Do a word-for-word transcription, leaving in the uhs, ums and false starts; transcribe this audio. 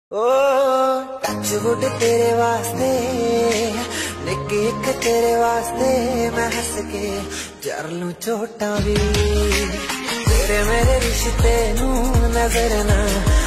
ओ touch wood तेरे वास्ते, निक एक तेरे वास्ते मैं हंस के जर लूं चोटां भी। तेरे मेरे रिश्ते नू नजर ना